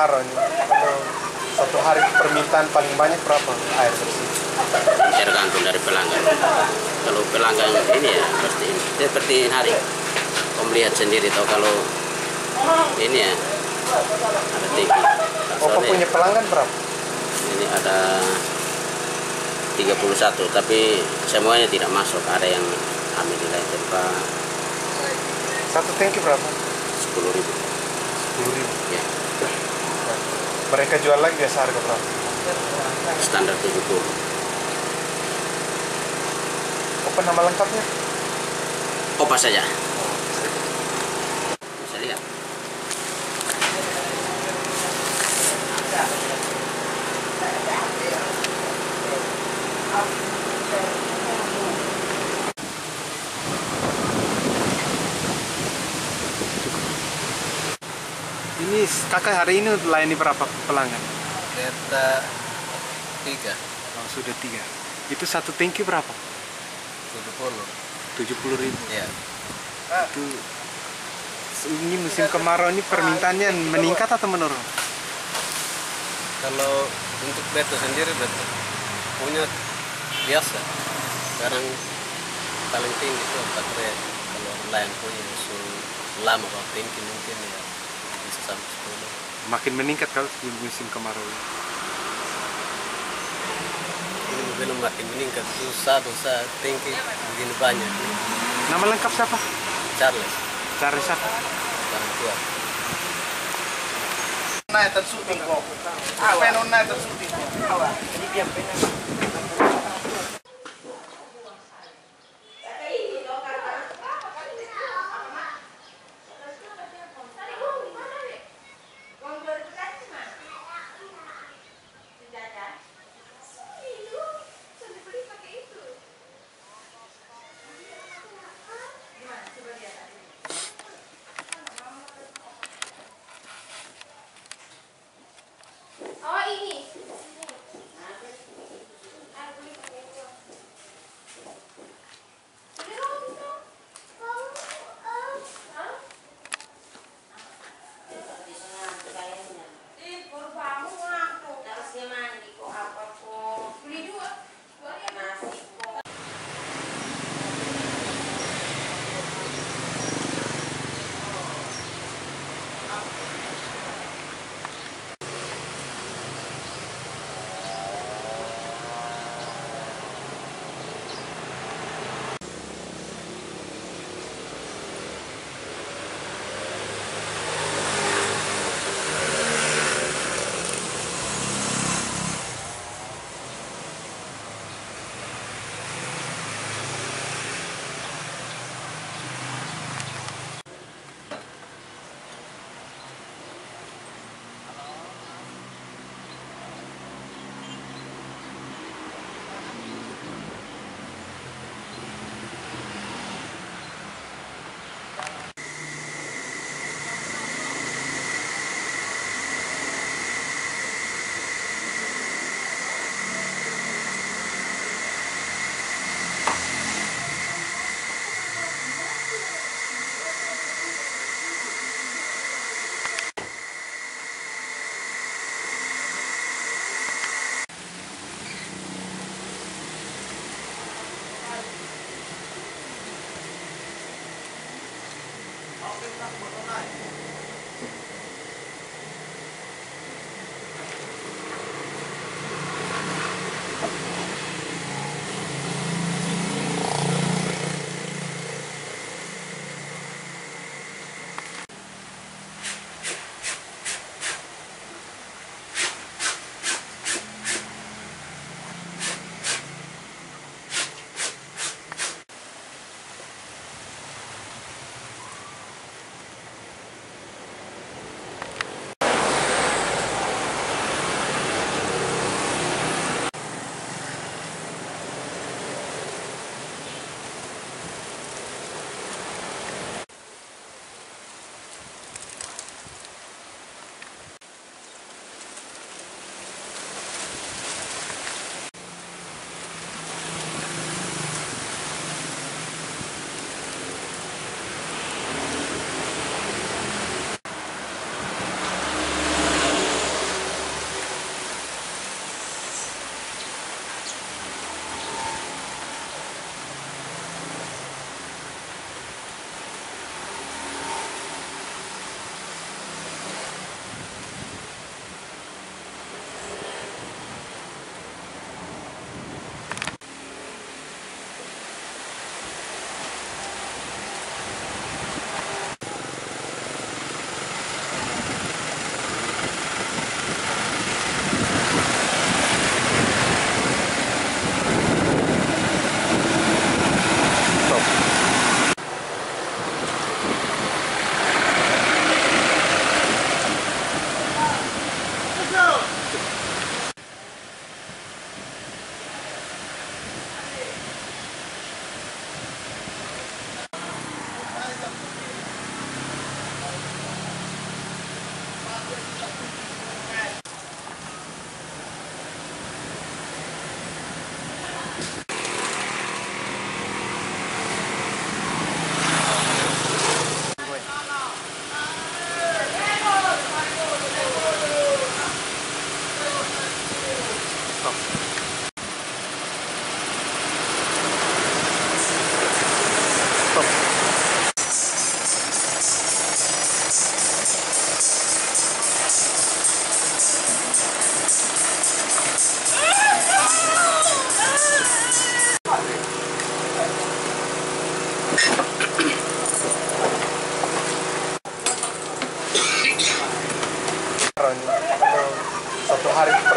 kemarau ini, kalau satu hari permintaan paling banyak berapa air bersih? Tergantung dari pelanggan. Kalau pelanggan ini ya pasti seperti hari. Kamu lihat sendiri toh kalau ini ya ada tinggi. Kau punya pelanggan berapa? Ini ada 31, tapi semuanya tidak masuk. Ada yang ambil nilai tempat. Satu tangki berapa? 10.000. 10.000. Ya. Mereka jual lagi biasa harga berapa? Standar 70. Apa nama lengkapnya? Opa saja. Bisa lihat. Ini kakak hari ini layani berapa pelanggan? Kita 3. Oh, sudah 3. Itu satu tangki berapa? 70.000. Ya. Itu ini musim kemarau ini permintaannya meningkat atau menurun? Kalau untuk beta sendiri beta punya biasa. Sekarang paling tinggi itu 4 red. Kalau lain punya lama kalau tinggi mungkin ya bisa sampai 10. Makin meningkat kalau di musim kemarau ini. Ini belum makin meningkat itu satu saat tinggi begini banyak. Nama lengkap siapa? Charles. Cari siapa? Orang tua. Naik tersuting kok. Apa yang naik tersuting kok? Awak. Jadi dia pengen. Oh ini.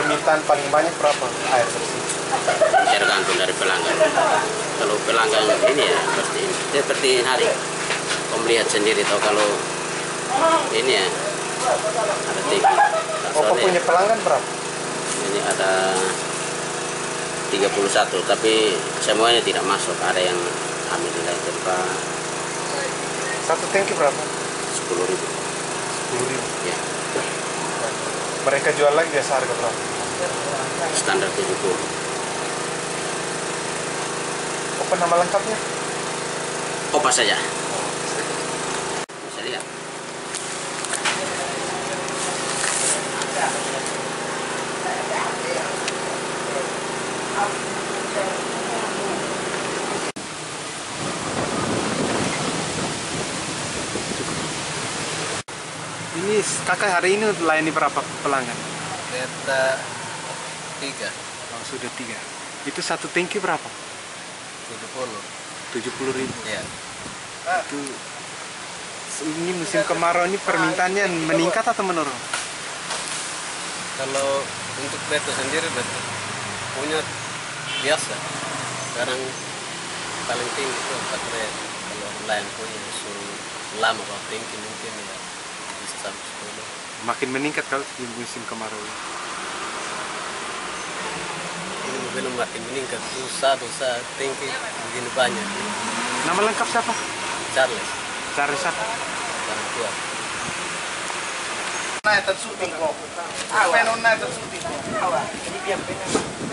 permintaan paling banyak berapa air bersih? Tergantung dari pelanggan. Kalau pelanggan ini ya seperti hari. Kamu lihat sendiri toh kalau ini ya ada tinggi. Bapak punya pelanggan berapa? Ini ada 31, tapi semuanya tidak masuk. Ada yang ambil nilai tempat. Satu tangki berapa? 10.000. 10.000. Ya, Mereka jual lagi biasa harga berapa? standar 70. Apa nama lengkapnya? Kopas saja. Bisa lihat. Ini kakak hari ini layani berapa pelanggan? Beta 3, Oh, sudah 3. Itu satu tangki berapa? 70. 70.000. Ya. Itu ini musim kemarau ini permintaannya meningkat atau menurun? Kalau untuk beta sendiri beta punya biasa. Sekarang paling tinggi itu 4 red. Kalau lain punya suruh lama kalau tinggi mungkin ya bisa sampai 10. Makin meningkat kalau di musim kemarau ini. Ini belum makin meningkat. Satu saat tinggi begini banyak. Nama lengkap siapa? Charles, Cari siapa? orang tua. Nah, tersuting kok. Apa yang tersuting kok?